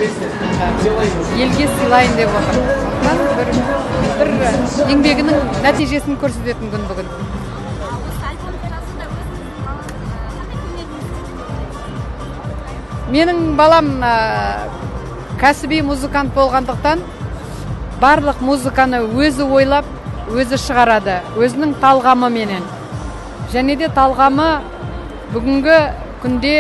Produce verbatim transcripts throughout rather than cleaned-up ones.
елге сыйлайын деп отыр. Бір, бір еңбегінің нәтижесін көрсететін күн бүгін. Менің балам кәсіби музыкант болғандықтан барлық музыканы өзі ойлап, өзі шығарады, өзінің талғамы менен. Және де талғамы бүгінгі күнде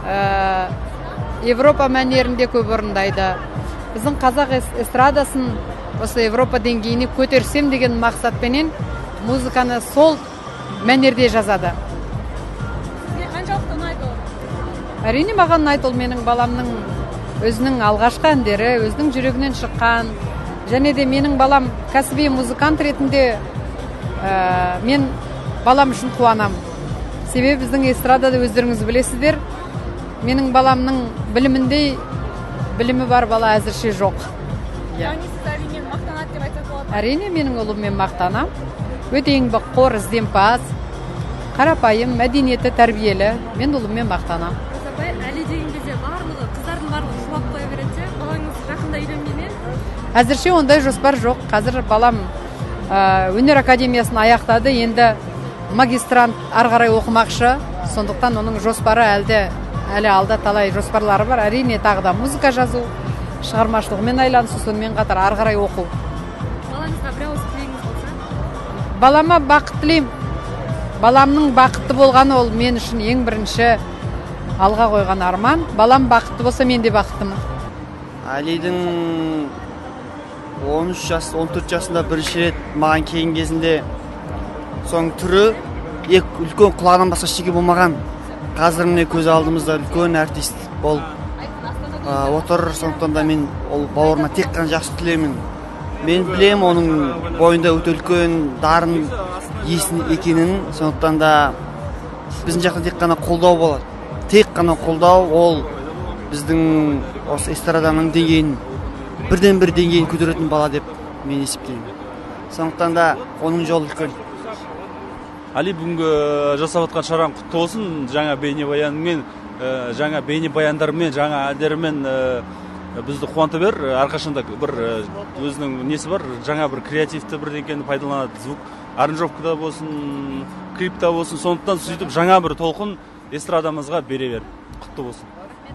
Европа мәнерінде көп орындайды. Біздің қазақ эстрадасын осы Европа деңгейіне көтерсем деген мақсатпенен музыканы сол мәнерде жазады. Сізге қаншалықты ұнайды ол? Әрине маған ұнайды, ол менің баламның өзінің алғашқы әндері, өзінің жүрегінен шыққан. Және де менің балам кәсіби музыкант ретінде мен балам үшін қуанам. Себебі біздің эстрадада өздеріңіз білесіздер, менің баламның біліміндей білімі бар бала әзірше жоқ. Яғни сіз әрине мақтанады деп айтсақ болады? Әрине менің ұлыммен мақтанам. Өте еңбекқор, ізденімпаз, қарапайым, мәдениеті тәрбиелі. Мен ұлыммен мақтанам. Апай, әлі деген кезде барлығы, қыздардың барлығы шуап қоя береді, балаңыз жақында үйленгенмен? Әзірше ондай жоспар жоқ. Қазір балам өнер академиясын аяқтады, енді магистрант ары қарай оқымақшы. Сондықтан оның жоспары әлде әлі алда талай жоспарлары бар. Әрине тағы да музыка жазу, шығармашылығымен айланысу, сонымен қатар ары қарай оқу. Балаңызға бір ауыз тілегіңіз болса? Балама бақыт тілеймін. Баламның бақытты болғаны ол мен үшін ең бірінші алға қойған арман. Балам бақытты болса, мен де бақыттымын. Әлидің он үш жас, он төрт жасында бірінші рет маған келген кезінде соң түрі үлкен құлағынан басқа ештеңе болмаған. Қазір міне көз алдымызда үлкен артист болып отыр. Сондықтан да мен ол бауырыма тек қана жақсы тілеймін. Мен білем оның бойында өте үлкен дарын иесі екенін. Сондықтан да біздің жақта тек қана қолдау болады. Тек қана қолдау, ол біздің осы эстраданың деңгейін бірден бір деңгейін көтеретін бала деп мен есептеймін. Сондықтан да оның жолы үлкен. Али, бүгінгі жасап атқан шараң құтты болсын. Жаңа бейнебаянмен, жаңа бейнебаяндармен, жаңа әндермен бізді қуанта бер. Әрқашанда бір өзінің несі бар, жаңа бір креативті бірдеңкені пайдаланады. Звук аранжировкада болсын, клипта болсын. Сондықтан сөйтіп жаңа бір толқын эстрадамызға бере бер. Құтты болсын.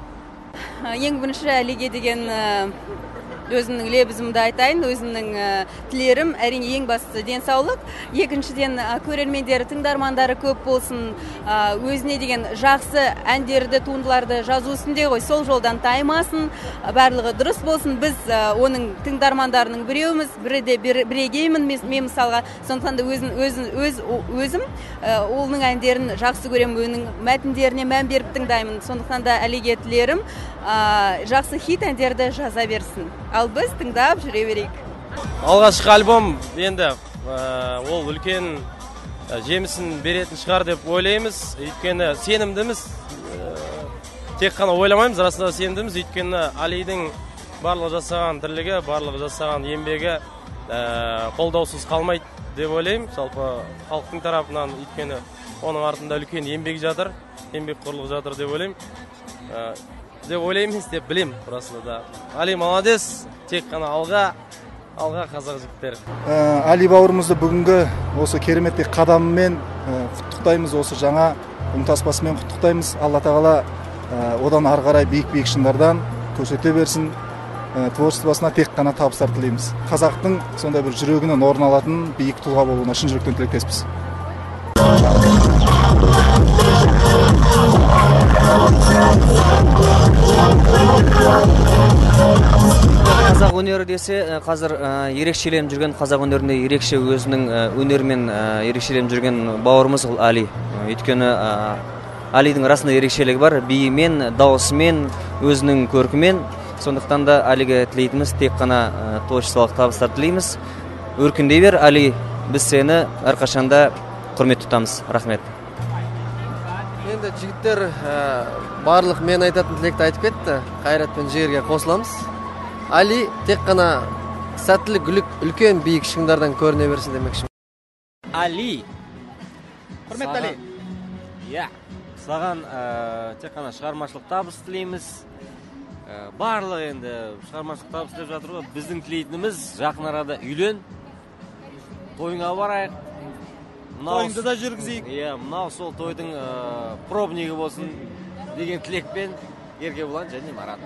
Ең бірінші Алиге деген өзімнің лебізімді айтайын, өзімнің тілерім, әрине ең бастысы денсаулық. Екіншіден көрермендері, тыңдармандары көп болсын, өзіне деген жақсы әндерді, туындыларды жазу үстінде ғой, сол жолдан таймасын, барлығы дұрыс болсын. Біз оның тыңдармандарының біреуміз, бірде бірегеймін мен мысалға. Сондықтан да өзім олның әндерін жақсы көремін, оның мәтіндеріне мән беріп тыңдаймын. Сондықтан да Алиге тілерім жақсы хит әндерді жаза берсін. Ал біз тыңдап жүре берейік. Алғашқы альбом енді ол үлкен жемісін беретін шығар деп ойлаймыз. Өйткені сенімдіміз, тек қана ойламаймыз, расында сенімдіміз. Өйткені Алидің барлығы жасаған тірлігі, барлығы жасаған еңбегі қолдаусыз қалмайды деп ойлаймын. Жалпы халықтың тарапынан, өйткені оның артында үлкен еңбек жатыр, еңбек қорлық жатыр деп ойлаймын. Деп ойлаймыз, деп білем, расында да. Али молодец, тек қана алға, алға қазақ жігіттер. Али бауырымызды бүгінгі осы кереметтей қадамымен құттықтаймыз, осы жаңа үнтаспасымен құттықтаймыз. Алла тағала одан ары қарай биік-биік шыңдардан көрсете берсін. Творчествосына тек қана табыстар тілейміз. Қазақтың сондай бір жүрегінен орын алатын биік тұлға болуына шын жүректен тілектеспіз. Қазақ өнері десе, қазір ерекшеленіп жүрген, қазақ өнерінде ерекше өзінің өнерімен ерекшеленіп жүрген бауырымыз ол Али. Өйткені Алидің расында ерекшелігі бар, биімен, дауысымен, өзінің көркімен. Сондықтан да Алиге тілейтіміз тек қана творчестволық табыстар тілейміз. Өркіндей бер, Али, біз сені әрқашанда құрмет тұтамыз. Рахмет. Енді жігіттер барлық мен айтатын тілекті айтып кетті. Қайрат пен жігерге қосыламыз. Али тек қана сәттілік, үлкен биік шыңдардан көріне берсін демекші. Али. Құрметті Али. Иә. Саған тек қана шығармашылық табыс тілейміз. барлығы енді шығармашылық табыс тілеп жатыр ғой. Біздің тілейтініміз жақын арада үйлен, тойыңа барайық. Тойыңды да жүргізейік. Иә, мынау сол тойдың пробнигі болсын деген тілекпен Еркебұлан және Марат.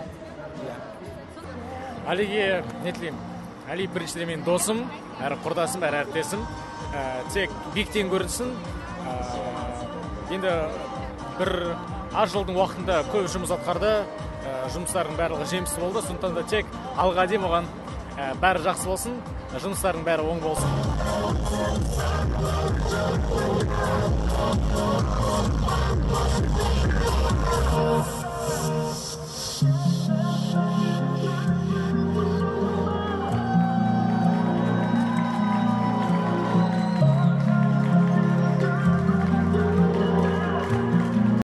Алиге не тілеймін? Али біріншіден менің досым, әрі құрдасым, әрі әріптесім. Тек биіктен көрінсін. Енді бір аз жылдың уақытында көп жұмыс атқарды. Жұмыстардың барлығы жемісті болды. Сондықтан да тек алға дейін оған бәрі жақсы болсын, жұмыстардың бәрі оң болсын.